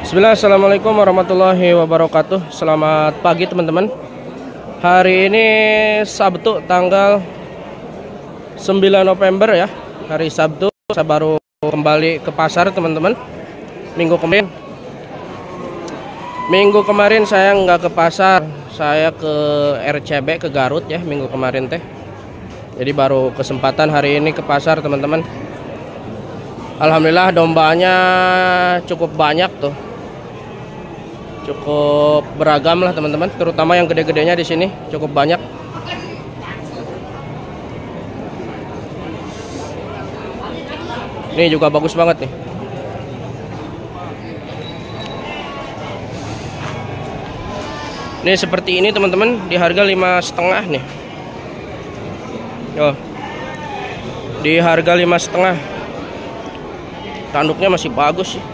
Bismillah, assalamualaikum warahmatullahi wabarakatuh. Selamat pagi teman-teman. Hari ini Sabtu tanggal 9 November ya. Hari Sabtu. Saya baru kembali ke pasar teman-teman. Minggu kemarin saya nggak ke pasar. Saya ke RCB, ke Garut ya minggu kemarin teh. Jadi baru kesempatan hari ini ke pasar teman-teman. Alhamdulillah dombanya cukup banyak tuh. Cukup beragam lah teman-teman, terutama yang gede-gedenya di sini cukup banyak. Ini juga bagus banget nih. Ini seperti ini teman-teman, di harga 5,5 nih. Yo. Di harga 5,5. Tanduknya masih bagus sih.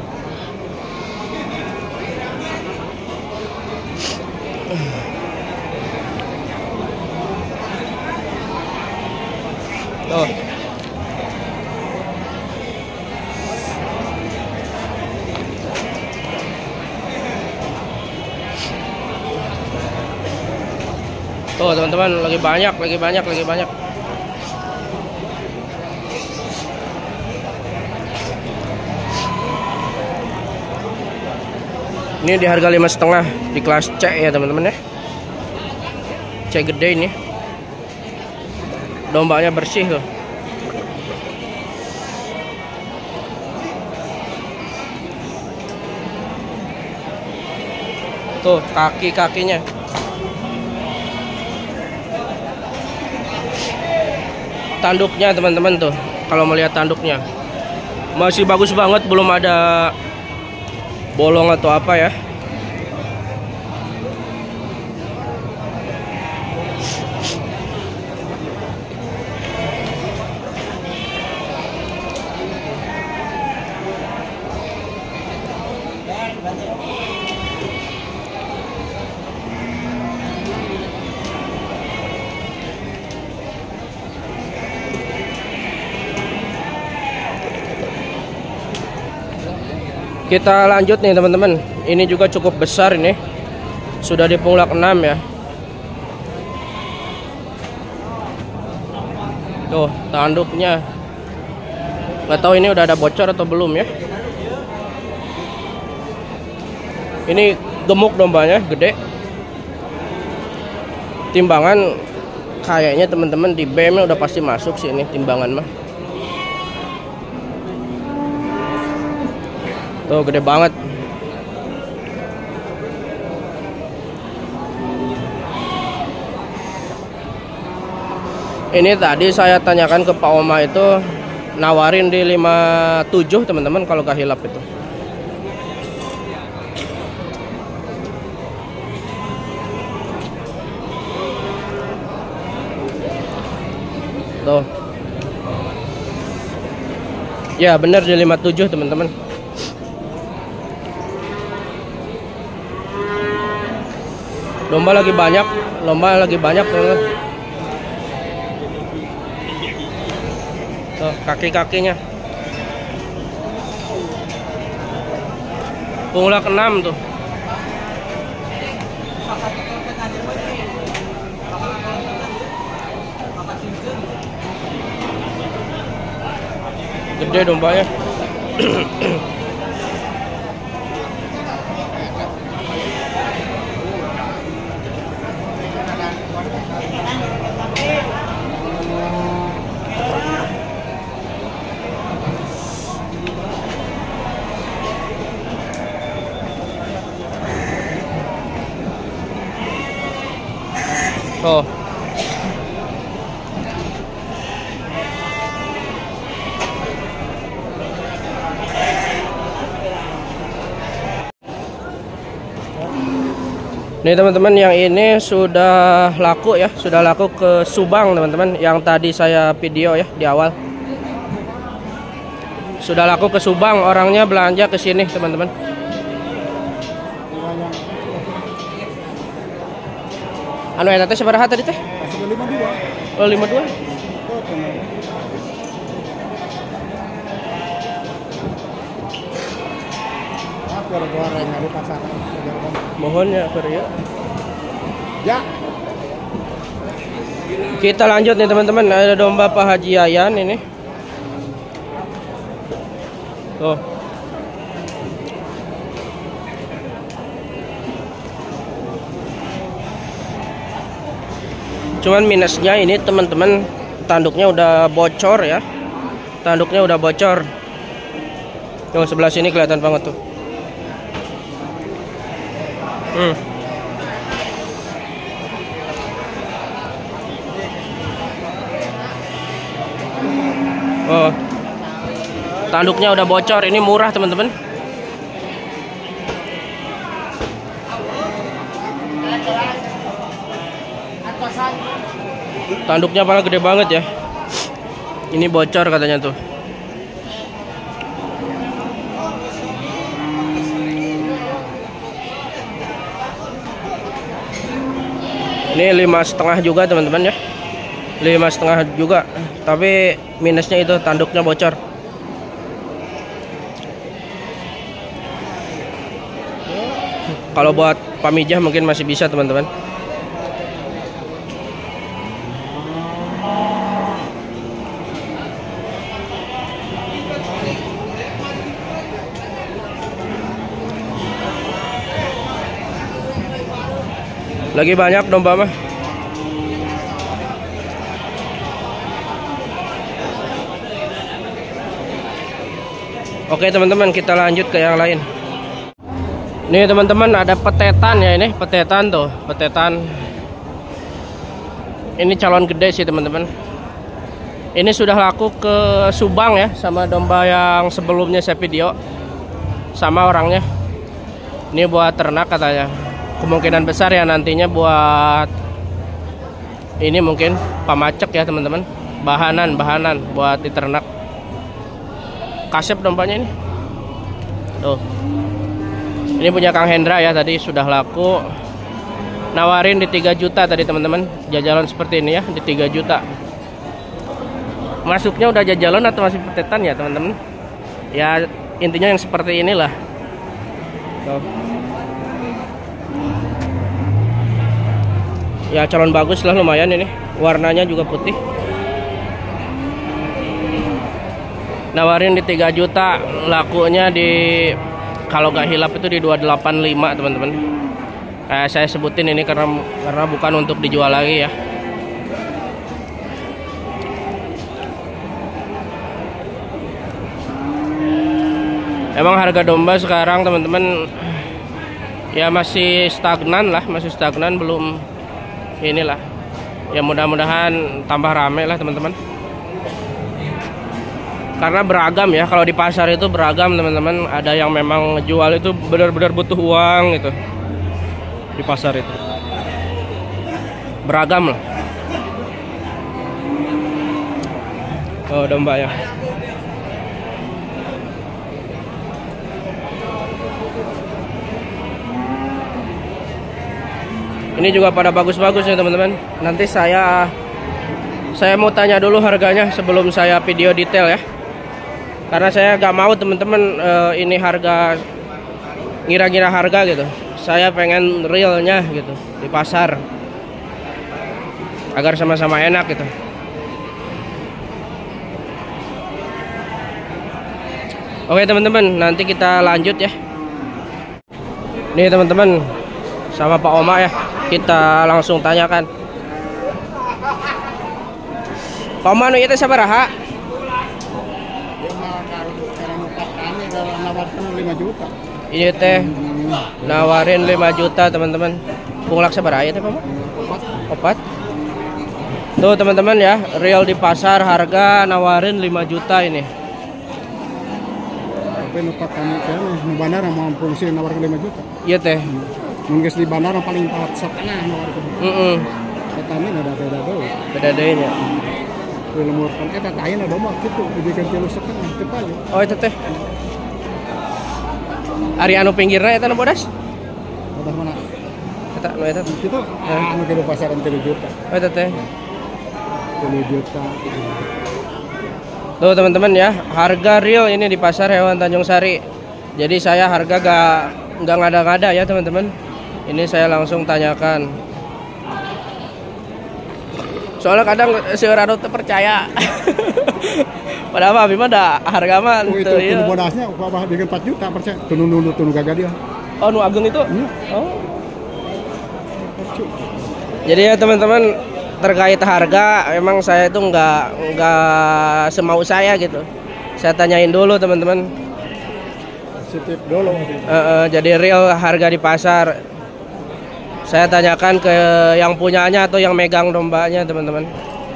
Oh. Tuh teman-teman, lagi banyak. Ini di harga 5,5 di kelas C ya teman-teman ya. C gede ini. Dombanya bersih loh. Tuh kaki-kakinya. Tanduknya teman-teman tuh. Kalau melihat tanduknya masih bagus banget, belum ada bolong atau apa ya. Kita lanjut nih teman-teman. Ini juga cukup besar ini. Sudah di punglak 6 ya. Tuh tanduknya. Nggak tahu ini udah ada bocor atau belum ya. Ini gemuk dombanya, gede. Timbangan kayaknya teman-teman di BM udah pasti masuk sih ini timbangan mah. Tuh gede banget. Ini tadi saya tanyakan ke Pak Oma itu nawarin di 57 teman-teman kalau gak hilap itu. Tuh. Ya bener di 57 teman-teman. Lomba lagi banyak teman-teman. Tuh kaki-kakinya. Punglak 6 tuh. Gede dombanya. Oh. Nih teman-teman, yang ini sudah laku ya, sudah laku ke Subang teman-teman. Yang tadi saya video ya di awal. Sudah laku ke Subang, orangnya belanja ke sini teman-teman. Anu eta teh sabaraha tadi teh? 52. Oh 52. goreng di pasar. Mohon ya, Fer ya. Ya. Kita lanjut nih teman-teman. Ada domba Pak Haji Yayan ini. Tuh. Cuman minusnya ini teman-teman, tanduknya udah bocor ya. Tanduknya udah bocor. Yang sebelah sini kelihatan banget tuh. Oh, tanduknya udah bocor. Ini murah teman-teman. Tanduknya malah gede banget ya. Ini bocor katanya tuh. Ini 5,5 juga teman-teman ya. 5,5 juga. Tapi minusnya itu tanduknya bocor. Kalau buat pamijah mungkin masih bisa teman-teman. Lagi banyak domba mah. Oke teman-teman, kita lanjut ke yang lain. Nih teman-teman, ada petetan ya ini, petetan tuh, petetan. Ini calon gede sih teman-teman. Ini sudah laku ke Subang ya, sama domba yang sebelumnya saya video, sama orangnya. Ini buat ternak katanya. Kemungkinan besar ya nantinya buat ini mungkin pamacek ya teman-teman. Bahanan buat diternak. Kasep dompanya ini. Tuh. Ini punya Kang Hendra ya, tadi sudah laku. Nawarin di 3 juta tadi teman-teman. Jajalan seperti ini ya, di 3 juta. Masuknya udah jajalan atau masih petetan ya teman-teman? Ya intinya yang seperti inilah. Tuh. Ya calon bagus lah, lumayan ini. Warnanya juga putih. Nawarin di 3 juta, lakunya di kalau nggak hilap itu di 285 teman-teman. Saya sebutin ini karena bukan untuk dijual lagi ya. Emang harga domba sekarang teman-teman ya masih stagnan lah, belum inilah. Ya mudah-mudahan tambah rame lah teman-teman. Karena beragam ya, kalau di pasar itu beragam teman-teman. Ada yang memang jual itu benar-benar butuh uang gitu. Di pasar itu beragam lah. Oh domba ya. Ini juga pada bagus-bagus ya teman-teman. Nanti saya mau tanya dulu harganya sebelum saya video detail ya. Karena saya gak mau teman-teman ini harga ngira-ngira harga gitu. Saya pengen realnya gitu di pasar. Agar sama-sama enak gitu. Oke teman-teman, nanti kita lanjut ya. Nih teman-teman, sama Pak Oma ya. Kita langsung tanyakan. Pak Oma nu itu sabaraha? Dia mah karena nupak kami nawarkan 5 juta. Ini teh nawarin 5 juta teman-teman. Punglak sabaraha teh Pak Oma? 4. Tuh teman-teman ya, real di pasar harga nawarin 5 juta ini. Tapi nupak kami teh nu bandara mau fungsi nawarkan 5 juta. Iya teh. Mungkin di bandara paling 4,5 nawarkan. Kami ada beda tuh. Beda deui nya. Lemur kan eta tayana domba kitu dijikeun 3,5 teu payu. Oh itu teh. Ari anu pinggirna eta nu bodas? Bodas mana? Eta nu eta. Kitu anu di pasaran 3 juta. Oh itu teh. 3 juta. Tuh teman-teman ya, harga real ini di pasar hewan Tanjung Sari. Jadi saya harga nggak ngada-ngada ya teman-teman. Ini saya langsung tanyakan. Soalnya kadang si Rado terpercaya. Padahal mah Bima ada harga mah. Oh itu tunu bodasnya apa dengan 4 juta persen. Tunu gagah dia. Oh nu ageng itu? Iya. Oh. Jadi ya teman-teman, terkait harga emang saya itu nggak semau saya gitu. Saya tanyain dulu teman-teman. Sitip dulu. Jadi real harga di pasar. Saya tanyakan ke yang punyanya atau yang megang dombanya teman-teman.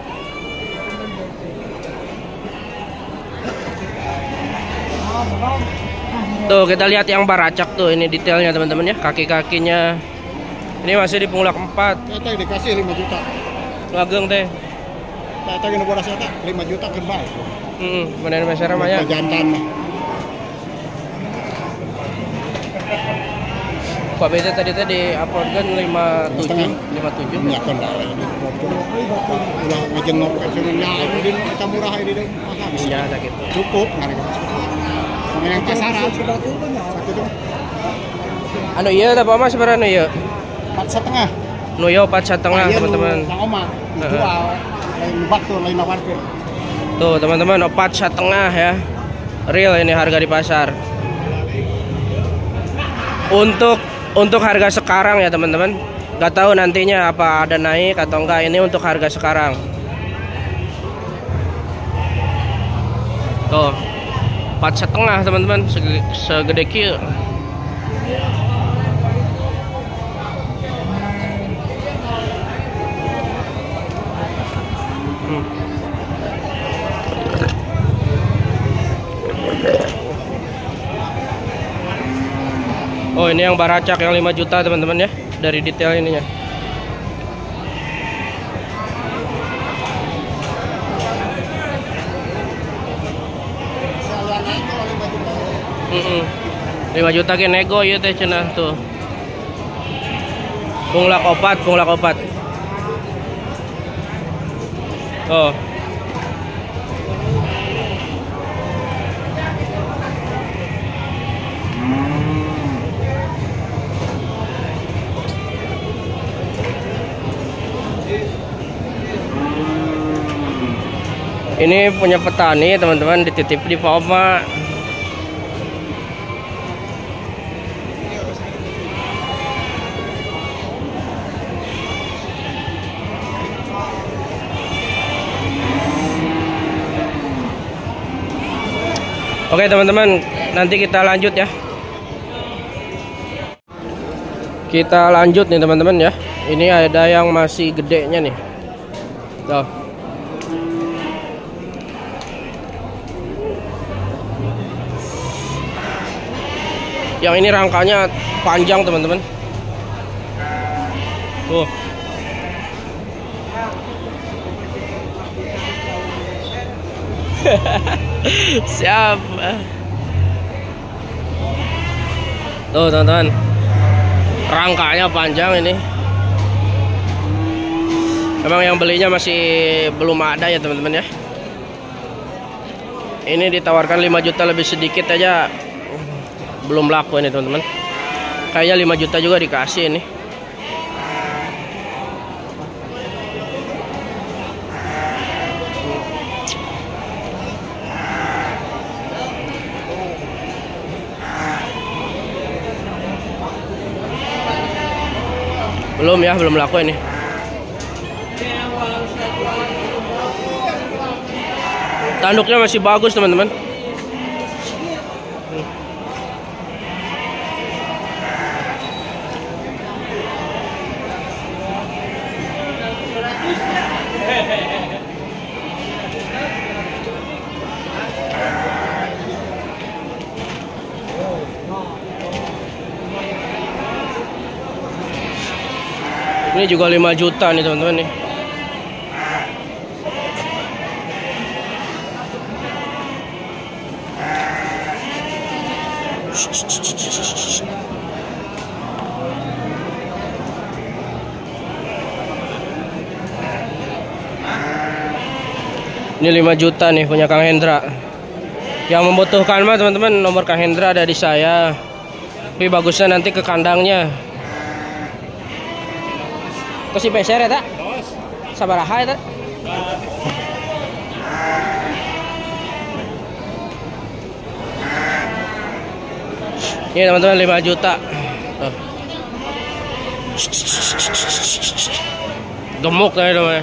Tuh kita lihat yang baracak tuh, ini detailnya teman-teman ya, kaki-kakinya. Ini masih di punglak 4. Kita dikasih 5 juta. Ngageng teh. Kita gini bodas eta 5 juta kembali. Bener masyarakat mah ya. Jantan mah. Pak BT tadi upload kan 57. Ya kan dah ini ulah ngajengok kan sebenarnya ini kita murah ini deh. Iya sakit. Cukup ngari. Sama yang pasaran sudah tuh satu dong. Anu iya ada apa mas sebenarnya iya? 4,5. Nu yo 4,5 teman-teman. Sang Oma jual lain bak tuh lain nawarkeun. Tuh teman-teman 4,5 ya. Real ini harga di pasar. Untuk harga sekarang ya teman-teman. Nggak tahu nantinya apa ada naik atau enggak. Ini untuk harga sekarang. Tuh 4,5 teman-teman, segede kieu. Oh ini yang baracak yang 5 juta teman-teman ya, dari detail ininya. Hmm. 5 juta ke nego ya teh cenah tuh. Punglak opat. Oh. Ini punya petani teman-teman, dititip di Pak Oma. Oke teman-teman, nanti kita lanjut ya. Kita lanjut nih teman-teman ya. Ini ada yang masih gedenya nih. Tuh. Yang ini rangkanya panjang teman-teman. Tuh. Siap. Tuh teman-teman, rangkanya panjang ini. Memang yang belinya masih belum ada ya teman-teman ya. Ini ditawarkan 5 juta lebih sedikit aja. Belum laku ini teman-teman. Kayaknya 5 juta juga dikasih ini. Belum ya, belum laku ini. Tanduknya masih bagus teman-teman. Ini juga 5 juta nih teman-teman nih. Ini 5 juta nih punya Kang Hendra. Yang membutuhkan mah teman-teman, nomor Kang Hendra ada di saya. Tapi bagusnya nanti ke kandangnya. Terus si peser ya tak? Sabaraha ya tak? Ini teman-teman 5 juta. Tuh. Gemuk tadi namanya.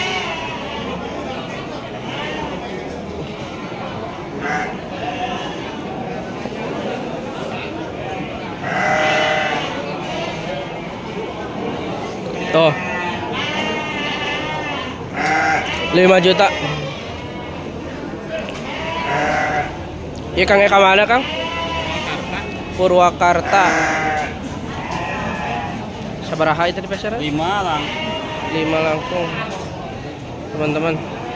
Tuh 5 juta. Iya Kang, Eka mana Kang? Purwakarta. Sabaraha itu di pasar? 5 lang. 5 langsung. Teman-teman.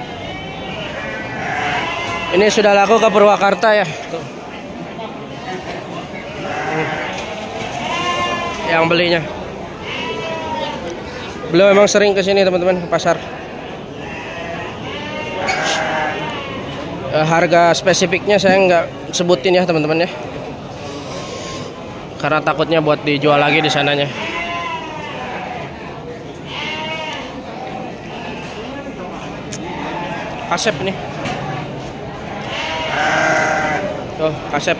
Ini sudah laku ke Purwakarta ya. Tuh. Yang belinya. Beliau memang sering ke sini teman-teman, ke pasar. Harga spesifiknya saya nggak sebutin ya teman-teman ya. Karena takutnya buat dijual lagi di sananya. Kasep nih. Tuh, kasep.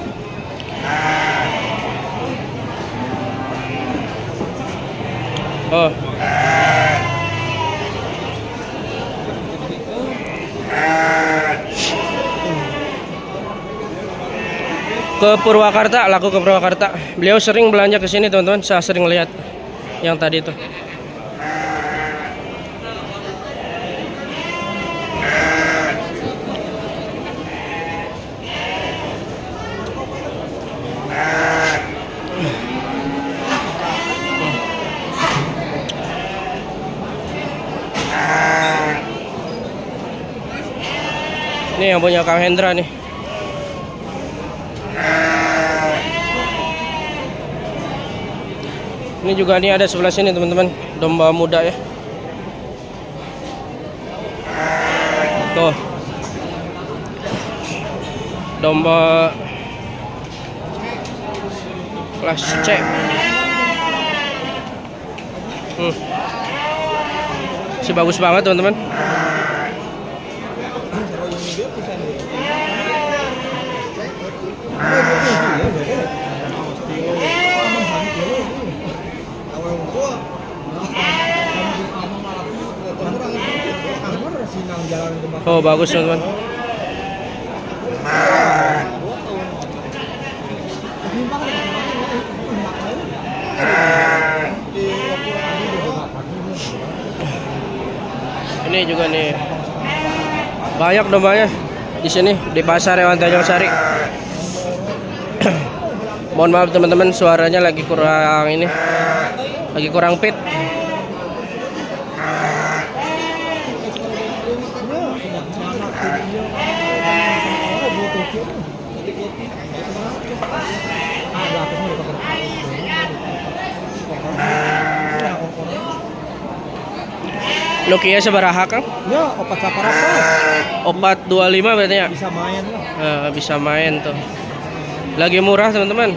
Oh. Ke Purwakarta, laku ke Purwakarta. Beliau sering belanja ke sini teman-teman, saya sering lihat yang tadi itu. Ini yang punya Kang Hendra nih. Ini juga nih ada sebelah sini teman-teman, domba muda ya. Tuh. Domba kelas C. Si bagus banget teman-teman. Oh bagus teman-teman. Ini juga nih banyak dombanya di sini di pasar Hewan Tanjung Sari. Mohon maaf teman-teman, suaranya lagi kurang ini, lagi kurang fit. Nokia sebaraha Kang? Ya, opat saparapa. Opat 25 berarti ya? Bisa main lah. Bisa main tuh. Lagi murah teman-teman.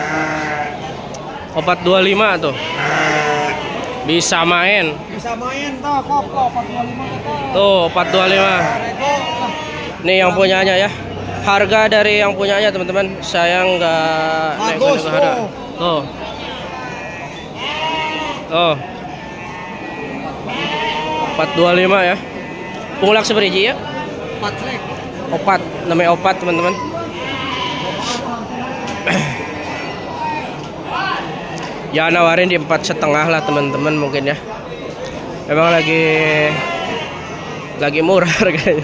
Opat 25 tuh. Bisa main. Bisa main tuh, kok opat 25 tuh. Opat 25. Nih yang punyanya ya. Harga dari yang punyanya teman-teman, saya nggak bagus harga. Tuh. Tuh. 425 ya. Pungulak seberiji ya? 4 lek. Opat, namanya opat teman-teman. Ya nawarin di 4,5 lah teman-teman mungkin ya. Memang lagi murah harganya.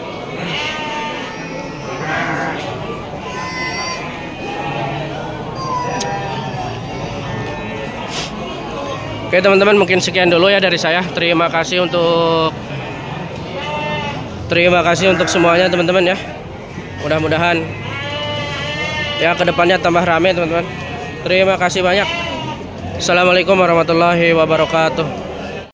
Oke teman-teman, mungkin sekian dulu ya dari saya. Terima kasih untuk semuanya teman-teman ya. Mudah-mudahan ya kedepannya tambah rame teman-teman. Terima kasih banyak. Assalamualaikum warahmatullahi wabarakatuh.